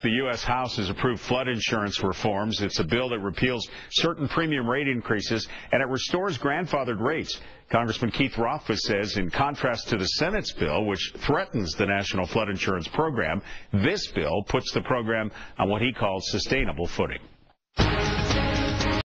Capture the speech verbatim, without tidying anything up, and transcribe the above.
The U S House has approved flood insurance reforms. It's a bill that repeals certain premium rate increases, and it restores grandfathered rates. Congressman Keith Rothfuss says, in contrast to the Senate's bill, which threatens the National Flood Insurance Program, this bill puts the program on what he calls sustainable footing.